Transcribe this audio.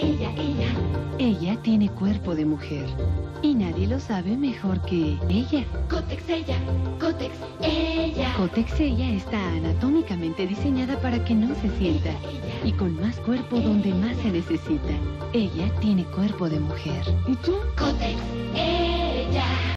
Ella tiene cuerpo de mujer. Y nadie lo sabe mejor que ella. Kotex, ella. Kotex, ella. Kotex ella está anatómicamente diseñada para que no se sienta. Y con más cuerpo donde más se necesita. Ella tiene cuerpo de mujer. ¿Y tú? Kotex, ella.